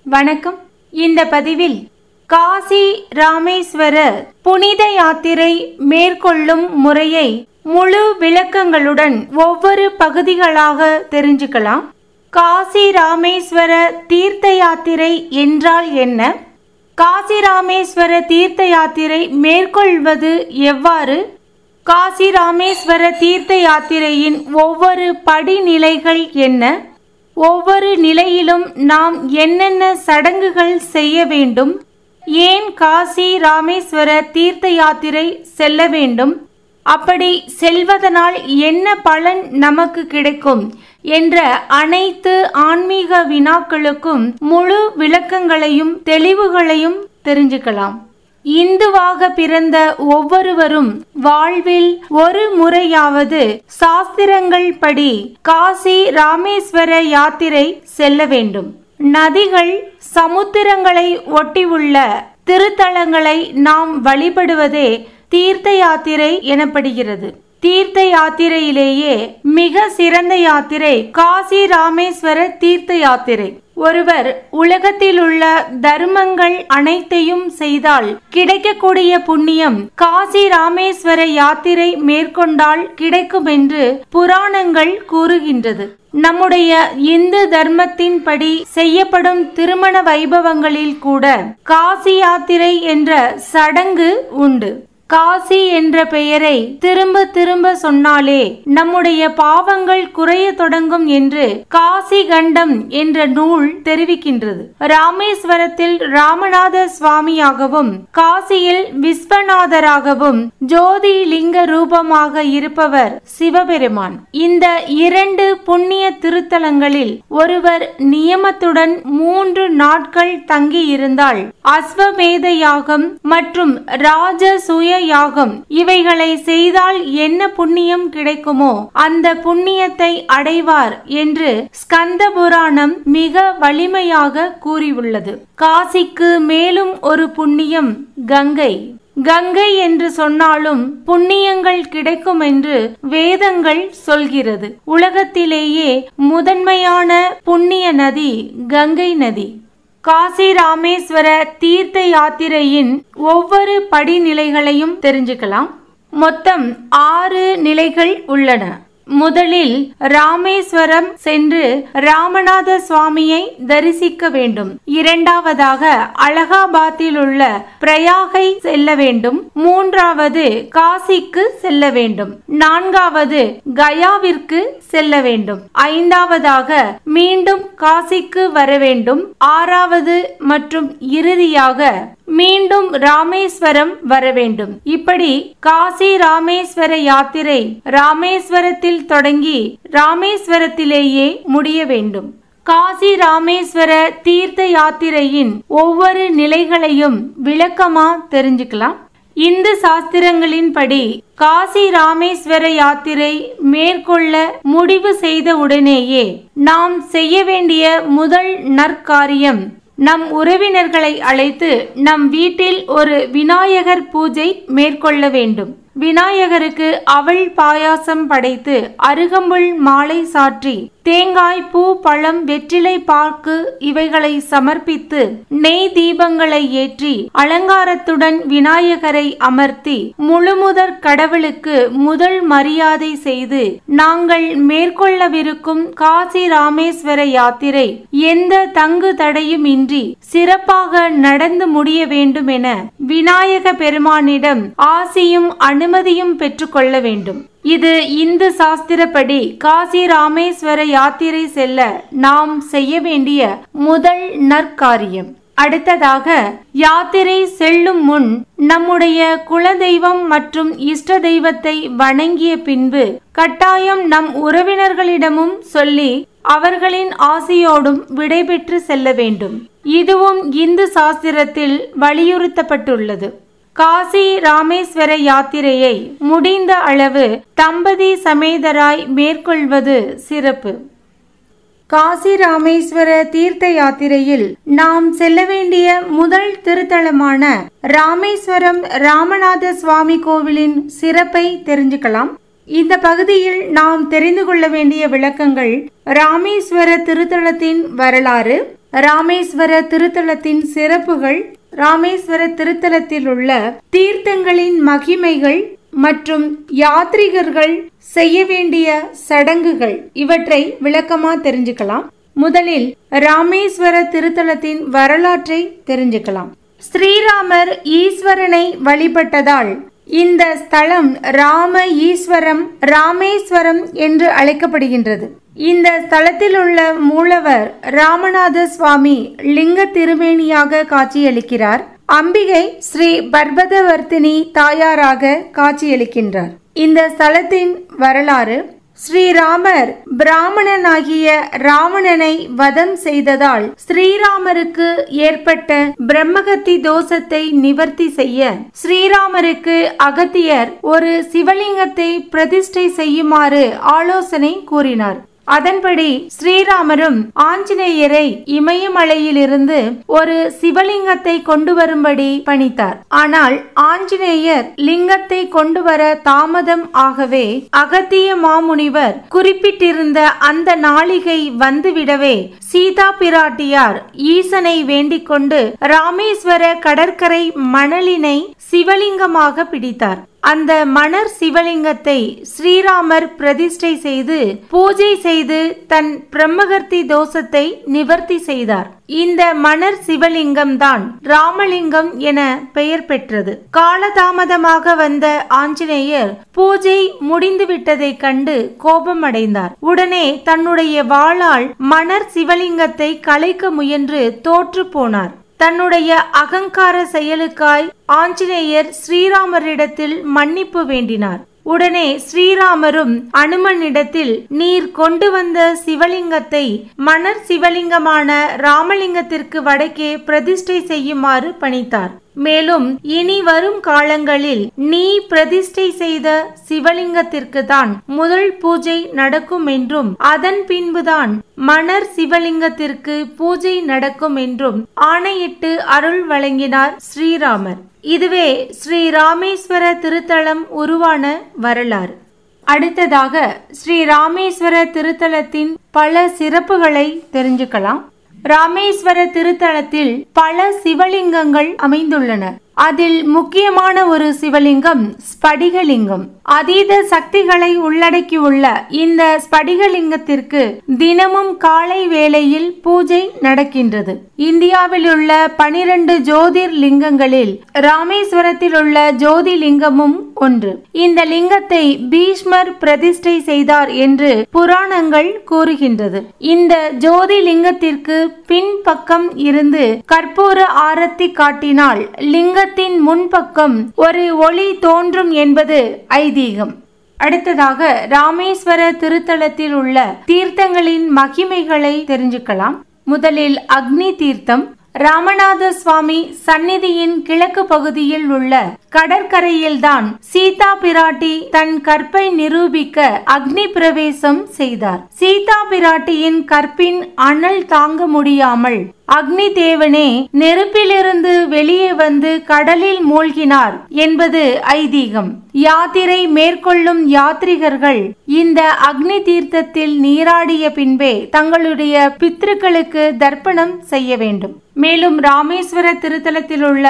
வணக்கம். இந்த பதிவில் காசி ராமேஸ்வர புனித யாத்திரை மேற்கொள்ளும் முறையை முழு விளக்கங்களுடன் ஒவ்வொரு பகுதிகளாக தெரிஞ்சுக்கலாம். காசி ராமேஸ்வர தீர்த்த யாத்திரை என்றால் என்ன? காசி ராமேஸ்வர தீர்த்த யாத்திரை மேற்கொள்வது எவ்வாறு? காசி ராமேஸ்வர தீர்த்த யாத்திரையின் ஒவ்வொரு படிநிலைகள் என்ன? ஒவ்வொரு நிலையிலும் நாம் என்னென்ன சடங்குகள் செய்ய வேண்டும்? ஏன் காசி ராமேஸ்வர தீர்த்த யாத்திரை செல்ல வேண்டும்? அப்படி செல்வதனால் என்ன பலன் நமக்கு கிடைக்கும் என்ற அனைத்து ஆன்மீக வினாக்களுக்கும் முழு விளக்கங்களையும் தெளிவுகளையும் தெரிஞ்சுக்கலாம். இந்துவாக பிறந்த ஒவ்வொருவரும் வாழ்வில் ஒரு முறையாவது சாஸ்திரங்கள் படி காசி ராமேஸ்வர யாத்திரை செல்ல வேண்டும். நதிகள், சமுத்திரங்களை ஒட்டியுள்ள திருத்தலங்களை நாம் வழிபடுவதே தீர்த்த யாத்திரை எனப்படுகிறது. தீர்த்த யாத்திரையிலேயே மிக சிறந்த யாத்திரை காசி ராமேஸ்வர தீர்த்த யாத்திரை. ஒருவர் உலகத்தில் உள்ள தர்மங்கள் அனைத்தையும் செய்தால் கிடைக்கக்கூடிய புண்ணியம் காசி ராமேஸ்வர யாத்திரை மேற்கொண்டால் கிடைக்கும் என்று புராணங்கள் கூறுகின்றது. நம்முடைய இந்து தர்மத்தின் படி செய்யப்படும் திருமண வைபவங்களில் கூட காசி யாத்திரை என்ற சடங்கு உண்டு. காசி என்ற பெயரை திரும்ப திரும்ப சொன்னாலே நம்முடைய பாவங்கள் குறைய தொடங்கும் என்று காசி கண்டம் என்ற நூல் தெரிவிக்கின்றது. ராமேஸ்வரத்தில் ராமநாத சுவாமியாகவும் காசியில் விஸ்வநாதராகவும் ஜோதி லிங்க ரூபமாக இருப்பவர் சிவபெருமான். இந்த இரண்டு புண்ணிய திருத்தலங்களில் ஒருவர் நியமத்துடன் 3 நாட்கள் தங்கி இருந்தால் அஸ்வமேத யாகம் மற்றும் ராஜசூய யாகம் இவைகளை செய்தால் என்ன புண்ணியம் கிடைக்குமோ அந்த புண்ணியத்தை அடைவார் என்று ஸ்கந்த புராணம் மிக வலிமையாக கூறியுள்ளது. காசிக்கு மேலும் ஒரு புண்ணியம் கங்கை. கங்கை என்று சொன்னாலும் புண்ணியங்கள் கிடைக்கும் என்று வேதங்கள் சொல்கிறது. உலகத்திலேயே முதன்மையான புண்ணிய நதி கங்கை நதி. காசி ராமேஸ்வர தீர்த்த யாத்திரையின் ஒவ்வொரு படிநிலைகளையும் தெரிஞ்சுக்கலாம். மொத்தம் 6 நிலைகள் உள்ளன. முதலில் ராமேஸ்வரம் சென்று ராமநாத சுவாமியை தரிசிக்க வேண்டும். இரண்டாவதாக அலகாபாத்தில் உள்ள பிரயாகை செல்ல வேண்டும். மூன்றாவது காசிக்கு செல்ல வேண்டும். நான்காவது கயாவிற்கு செல்ல வேண்டும். ஐந்தாவதாக மீண்டும் காசிக்கு வர வேண்டும். ஆறாவது மற்றும் இறுதியாக மீண்டும் ராமேஸ்வரம் வர வேண்டும். இப்படி காசி ராமேஸ்வர யாத்திரை ராமேஸ்வரத்தில் தொடங்கி ராமேஸ்வரத்திலேயே முடிய வேண்டும். காசி ராமேஸ்வர தீர்த்த யாத்திரையின் ஒவ்வொரு நிலைகளையும் விளக்கமா தெரிஞ்சுக்கலாம். இந்து சாஸ்திரங்களின்படி காசி ராமேஸ்வர யாத்திரை மேற்கொள்ள முடிவு செய்த உடனேயே நாம் செய்ய வேண்டிய முதல் நற்காரியம் நம் உறவினர்களை அழைத்து நம் வீட்டில் ஒரு விநாயகர் பூஜை மேற்கொள்ள வேண்டும். விநாயகருக்கு அவல் பாயாசம் படைத்து அருகம்புல் மாலை சாற்றி தேங்காய், பூ, பழம், வெற்றிலை பாக்கு இவைகளை சமர்ப்பித்து நெய் தீபங்களை ஏற்றி அலங்காரத்துடன் விநாயகரை அமர்த்தி முழுமுதற் கடவுளுக்கு முதல் மரியாதை செய்து நாங்கள் மேற்கொள்ளவிருக்கும் காசி ராமேஸ்வர யாத்திரை எந்த தங்கு தடையும் இன்றி சிறப்பாக நடந்து முடிய வேண்டும் என விநாயக பெருமானிடம் ஆசியும் அனுமதியும் பெற்றுக்கொள்ள வேண்டும். இது இந்து சாஸ்திரப்படி காசி ராமேஸ்வர யாத்திரை செல்ல நாம் செய்ய வேண்டிய முதல் நற்காரியம். அடுத்ததாக யாத்திரை செல்லும் முன் நம்முடைய குலதெய்வம் மற்றும் இஷ்ட தெய்வத்தை வணங்கிய பின்பு கட்டாயம் நம் உறவினர்களிடமும் சொல்லி அவர்களின் ஆசியோடும் விடைபெற்று செல்ல வேண்டும். இதுவும் இந்து சாஸ்திரத்தில் வலியுறுத்தப்பட்டுள்ளது. காசி ராமேஸ்வர யாத்திரையை முடிந்த அளவு தம்பதி சமேதராய் மேற்கொள்வது சிறப்பு. காசி ராமேஸ்வர தீர்த்த யாத்திரையில் நாம் செல்ல வேண்டிய முதல் திருத்தலமான ராமேஸ்வரம் ராமநாத சுவாமி கோவிலின் சிறப்பை தெரிஞ்சுக்கலாம். இந்த பகுதியில் நாம் தெரிந்து கொள்ள வேண்டிய விளக்கங்கள் ராமேஸ்வர திருத்தலத்தின் வரலாறு, ராமேஸ்வர திருத்தலத்தின் சிறப்புகள், ராமேஸ்வர திருத்தலத்தில் உள்ள தீர்த்தங்களின் மகிமைகள் மற்றும் யாத்ரீகர்கள் செய்ய வேண்டிய சடங்குகள் இவற்றை விளக்கமா தெரிஞ்சுக்கலாம். முதலில் ராமேஸ்வர திருத்தலத்தின் வரலாற்றை தெரிஞ்சுக்கலாம். ஸ்ரீராமர் ஈஸ்வரனை வழிபட்டதால் இந்த ஸ்தலம் ராம ஈஸ்வரம், ராமேஸ்வரம் என்று அழைக்கப்படுகின்றது. இந்த ஸ்தலத்தில் உள்ள மூலவர் ராமநாத சுவாமி லிங்க திருமேனியாக காட்சியளிக்கிறார். அம்பிகை ஸ்ரீ பர்வதவர்த்தினி தாயாராக காட்சியளிக்கின்றார். இந்த ஸ்தலத்தின் வரலாறு: ஸ்ரீராமர் பிராமணனாகிய ராவணனை வதம் செய்ததால் ஸ்ரீராமருக்கு ஏற்பட்ட பிரம்மகத்தி தோஷத்தை நிவர்த்தி செய்ய ஸ்ரீராமருக்கு அகத்தியர் ஒரு சிவலிங்கத்தை பிரதிஷ்டை செய்யுமாறு ஆலோசனை கூறினார். அதன்படி ஸ்ரீராமரும் ஆஞ்சநேயரை இமயமலையிலிருந்து ஒரு சிவலிங்கத்தை கொண்டு வரும்படி பணித்தார். ஆனால் ஆஞ்சநேயர் லிங்கத்தை கொண்டு வர தாமதம் ஆகவே அகத்திய மாமுனிவர் குறிப்பிட்டிருந்த அந்த நாளிகை வந்துவிடவே சீதா பிராட்டியார் ஈசனை வேண்டிக் கொண்டு ராமேஸ்வர கடற்கரை மணலினை சிவலிங்கமாக பிடித்தார். அந்த மணர் சிவலிங்கத்தை ஸ்ரீராமர் பிரதிஷ்டை செய்து பூஜை செய்து தன் பிரம்மகர்த்தி தோஷத்தை நிவர்த்தி செய்தார். இந்த மணர் சிவலிங்கம் தான் ராமலிங்கம் என பெயர் பெற்றது. காலதாமதமாக வந்த ஆஞ்சநேயர் பூஜை முடிந்துவிட்டதை கண்டு கோபம் அடைந்தார். உடனே தன்னுடைய வாளால் மணர் சிவலிங்கத்தை கலைக்க முயன்று தோற்று போனார். தன்னுடைய அகங்கார செயலுக்காய் ஆஞ்சநேயர் ஸ்ரீராமரிடத்தில் மன்னிப்பு வேண்டினார். உடனே ஸ்ரீராமரும் அனுமனிடத்தில் நீர் கொண்டு வந்த சிவலிங்கத்தை மணர் சிவலிங்கமான ராமலிங்கத்திற்கு வடக்கே பிரதிஷ்டை செய்யுமாறு பணித்தார். மேலும் இனி வரும் காலங்களில் நீ பிரதிஷ்டை செய்த சிவலிங்கத்திற்கு தான் முதல் பூஜை நடக்கும் என்றும் அதன் பின்புதான் மணர் சிவலிங்கத்திற்கு பூஜை நடக்கும் என்றும் ஆணையிட்டு அருள் வழங்கினார் ஸ்ரீராமர். இதுவே ஸ்ரீ ராமேஸ்வர திருத்தலம் உருவான வரலாறு. அடுத்ததாக ஸ்ரீ ராமேஸ்வர திருத்தலத்தின் பல சிறப்புகளை தெரிஞ்சுக்கலாம். ராமேஸ்வர திருத்தலத்தில் பல சிவலிங்கங்கள் அமைந்துள்ளன. அதில் முக்கியமான ஒரு சிவலிங்கம் ஸ்படிகலிங்கம். அதீத சக்திகளை உள்ளடக்கியுள்ள இந்த ஸ்படிகலிங்கத்திற்கு தினமும் காலை வேளையில் பூஜை நடக்கின்றது. இந்தியாவில் உள்ள 12 ஜோதிர் லிங்கங்களில் ராமேஸ்வரத்தில் உள்ள ஜோதிலிங்கமும் ஒன்று. இந்த லிங்கத்தை பீஷ்மர் பிரதிஷ்டை செய்தார் என்று புராணங்கள் கூறுகின்றது. இந்த ஜோதிலிங்கத்திற்கு பின்பக்கம் இருந்து கற்பூர ஆரத்தி காட்டினால் லிங்க முன்பக்கம் ஒரு ஒளி தோன்றும் என்பது ஐதீகம். அடுத்ததாக ராமேஸ்வர திருத்தலத்தில் உள்ள தீர்த்தங்களின் மகிமைகளை தெரிஞ்சுக்கலாம். முதலில் அக்னி தீர்த்தம். ராமநாத சுவாமி சந்நிதியின் கிழக்கு பகுதியில் உள்ள கடற்கரையில்தான் சீதா பிராட்டி தன் கற்பை நிரூபிக்க அக்னி பிரவேசம் செய்தார். சீதா பிராட்டியின் கற்பின் அனல் தாங்க முடியாமல் அக்னி தேவனே நெருப்பிலிருந்து வெளியே வந்து கடலில் மூழ்கினார் என்பது ஐதீகம். யாத்திரை மேற்கொள்ளும் யாத்ரிகர்கள் இந்த அக்னி தீர்த்தத்தில் நீராடிய பின்பே தங்களுடைய பித்ருக்களுக்கு தர்ப்பணம் செய்ய வேண்டும். மேலும் ராமேஸ்வர திருத்தலத்தில் உள்ள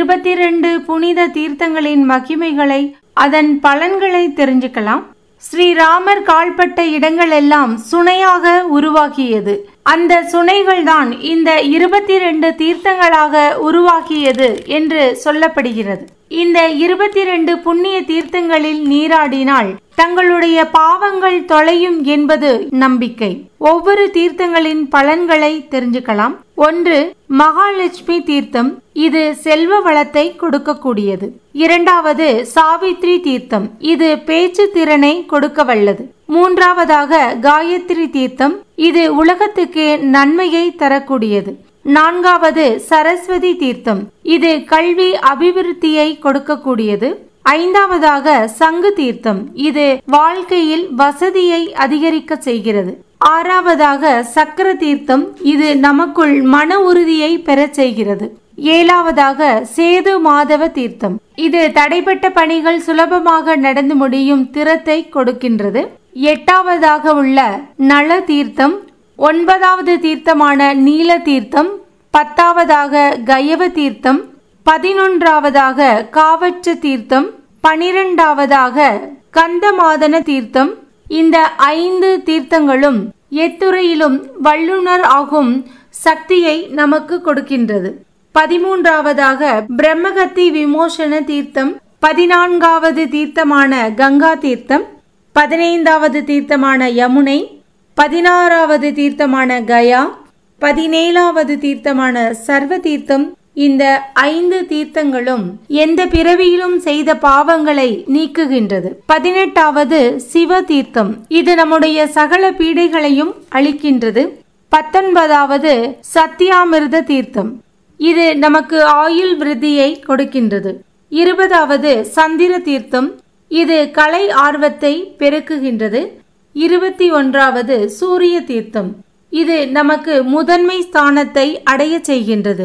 22 புனித தீர்த்தங்களின் மகிமைகளை, அதன் பலன்களை தெரிஞ்சுக்கலாம். ஸ்ரீராமர் கால்பட்ட இடங்கள் எல்லாம் சுனையாக உருவாகியது. அந்த சுனைகள் தான் இந்த 22 தீர்த்தங்களாக உருவாகியது என்று சொல்லப்படுகிறது. இந்த 22 புண்ணிய தீர்த்தங்களில் நீராடினால் தங்களுடைய பாவங்கள் தொலையும் என்பது நம்பிக்கை. ஒவ்வொரு தீர்த்தங்களின் பலன்களை தெரிஞ்சுக்கலாம். 1. மகாலட்சுமி தீர்த்தம். இது செல்வ வளத்தை கொடுக்கக்கூடியது. 2வது சாவித்ரி தீர்த்தம். இது பேச்சு திறனை கொடுக்க வல்லது. 3வதாக காயத்ரி தீர்த்தம். இது உலகத்துக்கு நன்மையை தரக்கூடியது. 4வது சரஸ்வதி தீர்த்தம். இது கல்வி அபிவிருத்தியை கொடுக்கக்கூடியது. 5வதாக சங்கு தீர்த்தம். இது வாழ்க்கையில் வசதியை அதிகரிக்க செய்கிறது. 6வதாக சக்கர தீர்த்தம். இது நமக்குள் மன உறுதியை பெற செய்கிறது. 7வதாக சேது மாதவ தீர்த்தம். இது தடைப்பட்ட பணிகள் சுலபமாக நடந்து முடியும் திறத்தை கொடுக்கின்றது. 8வதாக உள்ள நல தீர்த்தம். 9வது தீர்த்தமான நீல தீர்த்தம், 10வதாக கயவ தீர்த்தம், 11வதாக காவற்ற தீர்த்தம், 12வதாக கந்தமாதன தீர்த்தம். இந்த 5 தீர்த்தங்களும் எத்துறையிலும் வல்லுனர் ஆகும் சக்தியை நமக்கு கொடுக்கின்றது. 13வதாக பிரம்மகத்தி விமோசன தீர்த்தம், 14வது தீர்த்தமான கங்கா தீர்த்தம், 15வது தீர்த்தமான யமுனை, 16வது தீர்த்தமான கயா, 17வது தீர்த்தமான சர்வ தீர்த்தம். இந்த 5 தீர்த்தங்களும் எந்த பிறவியிலும் செய்த பாவங்களை நீக்குகின்றது. 18வது சிவ தீர்த்தம், இது நம்முடைய சகல பீடைகளையும் அளிக்கின்றது. 19வது சத்தியாமிர்த தீர்த்தம், இது நமக்கு ஆயுள் விருத்தியை கொடுக்கின்றது. 20வது சந்திர தீர்த்தம், இது கலை ஆர்வத்தை பெருக்குகின்றது. 21வது சூரிய தீர்த்தம், இது நமக்கு முதன்மை ஸ்தானத்தை அடைய செய்கின்றது.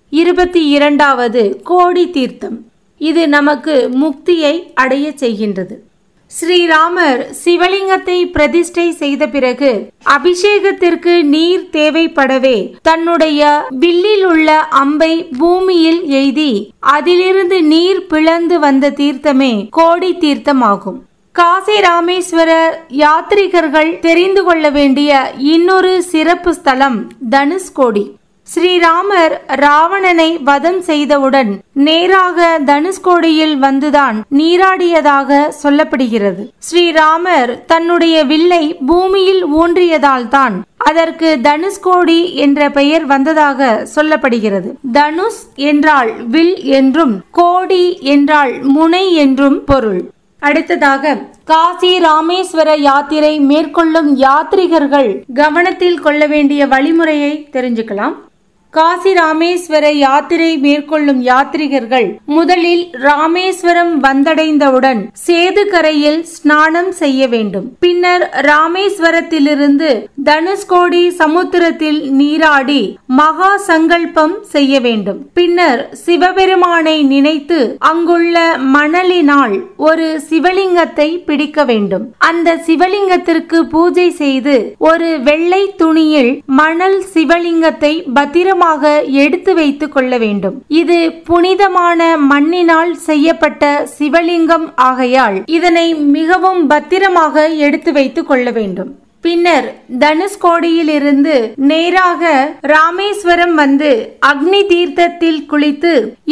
22வது கோடி தீர்த்தம், இது நமக்கு முக்தியை அடைய செய்கின்றது. ஸ்ரீராமர் சிவலிங்கத்தை பிரதிஷ்டை செய்த பிறகு அபிஷேகத்திற்கு நீர் தேவைப்படவே தன்னுடைய வில்லில் உள்ள அம்பை பூமியில் எய்தி அதிலிருந்து நீர் பிளந்து வந்த தீர்த்தமே கோடி தீர்த்தம் ஆகும். காசி ராமேஸ்வர யாத்ரிகர்கள் தெரிந்து கொள்ள வேண்டிய இன்னொரு சிறப்பு ஸ்தலம் தனுஷ்கோடி. ஸ்ரீராமர் ராவணனை வதம் செய்தவுடன் நேராக தனுஷ்கோடியில் வந்துதான் நீராடியதாக சொல்லப்படுகிறது. ஸ்ரீராமர் தன்னுடைய வில்லை பூமியில் ஊன்றியதால் தான் அதற்கு தனுஷ்கோடி என்ற பெயர் வந்ததாக சொல்லப்படுகிறது. தனுஷ் என்றால் வில் என்றும், கோடி என்றால் முனை என்றும் பொருள். அடுத்ததாக காசி ராமேஸ்வர யாத்திரை மேற்கொள்ளும் யாத்ரிகர்கள் கவனத்தில் கொள்ள வேண்டிய வழிமுறையை தெரிஞ்சுக்கலாம். காசி ராமேஸ்வர யாத்திரை மேற்கொள்ளும் யாத்ரிகர்கள் முதலில் ராமேஸ்வரம் வந்தடைந்தவுடன் சேது கரையில் ஸ்நானம் செய்ய வேண்டும். பின்னர் ராமேஸ்வரத்திலிருந்து தனுஷ்கோடி சமுத்திரத்தில் நீராடி மகா சங்கல்பம் செய்ய வேண்டும். பின்னர் சிவபெருமானை நினைத்து அங்குள்ள மணலினால் ஒரு சிவலிங்கத்தை பிடிக்க வேண்டும். அந்த சிவலிங்கத்திற்கு பூஜை செய்து ஒரு வெள்ளை துணியில் மணல் சிவலிங்கத்தை பத்திரமாக எடுத்து வைத்துக் கொள்ள வேண்டும். இது புனிதமான மண்ணினால் செய்யப்பட்ட சிவலிங்கம் ஆகையால் இதனை மிகவும் பத்திரமாக எடுத்து வைத்துக் கொள்ள வேண்டும். பின்னர் தனுஷ்கோடியில் இருந்து நேராக ராமேஸ்வரம் வந்து அக்னி தீர்த்தத்தில் குளித்து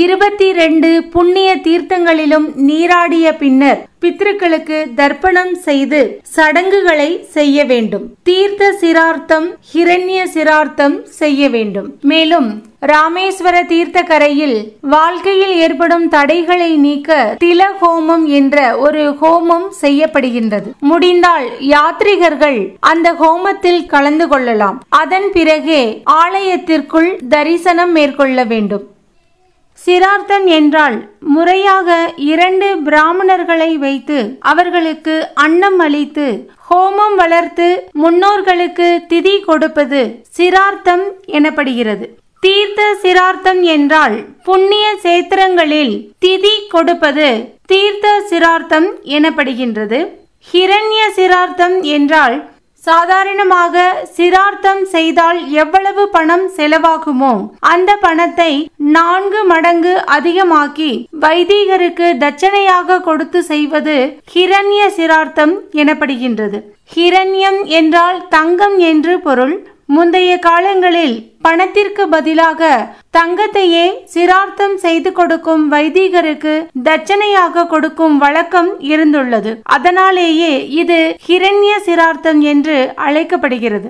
22 புண்ணிய தீர்த்தங்களிலும் நீராடிய பின்னர் பித்ருக்களுக்கு தர்ப்பணம் செய்து சடங்குகளை செய்ய வேண்டும். தீர்த்த சிரார்த்தம், ஹிரண்ய சிரார்த்தம் செய்ய வேண்டும். மேலும் ராமேஸ்வர தீர்த்த கரையில் வாழ்க்கையில் ஏற்படும் தடைகளை நீக்க தில ஹோமம் என்ற ஒரு ஹோமம் செய்யப்படுகின்றது. முடிந்தால் யாத்ரிகர்கள் அந்த ஹோமத்தில் கலந்து கொள்ளலாம். அதன் பிறகே ஆலயத்திற்குள் தரிசனம் மேற்கொள்ள வேண்டும். சிரார்த்தம் என்றால் முறையாக 2 பிராமணர்களை வைத்து அவர்களுக்கு அன்னம் அளித்து ஹோமம் வளர்த்து முன்னோர்களுக்கு திதி கொடுப்பது சிரார்த்தம் எனப்படுகிறது. தீர்த்த சிரார்த்தம் என்றால் புண்ணிய சேத்திரங்களில் திதி கொடுப்பது தீர்த்த சிரார்த்தம் எனப்படுகின்றது. ஹிரண்ய சிரார்த்தம் என்றால் சாதாரணமாக சிரார்த்தம் செய்தால் எவ்வளவு பணம் செலவாகுமோ அந்த பணத்தை 4 மடங்கு அதிகமாக்கி வைதிகருக்கு தட்சணையாக கொடுத்து செய்வது ஹிரண்ய சிரார்த்தம் எனப்படுகின்றது. ஹிரண்யம் என்றால் தங்கம் என்று பொருள். முந்தைய காலங்களில் பணத்திற்கு பதிலாக தங்கத்தையே சிரார்த்தம் செய்து கொடுக்கும் வைதிகருக்கு தட்சணையாக கொடுக்கும் வழக்கம் இருந்துள்ளது. அதனாலேயே இது ஹிரண்ய சிரார்த்தம் என்று அழைக்கப்படுகிறது.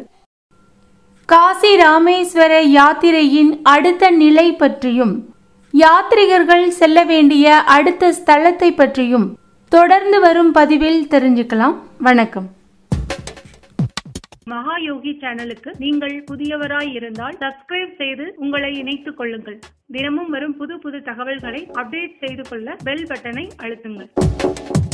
காசி ராமேஸ்வர யாத்திரையின் அடுத்த நிலை பற்றியும் யாத்ரிகர்கள் செல்ல வேண்டிய அடுத்த ஸ்தலத்தை பற்றியும் தொடர்ந்து வரும் பதிவில் தெரிஞ்சுக்கலாம். வணக்கம். மகாயோகி சேனலுக்கு நீங்கள் புதியவராய் இருந்தால் சப்ஸ்கிரைப் செய்து உங்களை இணைத்துக் கொள்ளுங்கள். தினமும் வரும் புது தகவல்களை அப்டேட் செய்து கொள்ள பெல் பட்டனை அழுத்துங்கள்.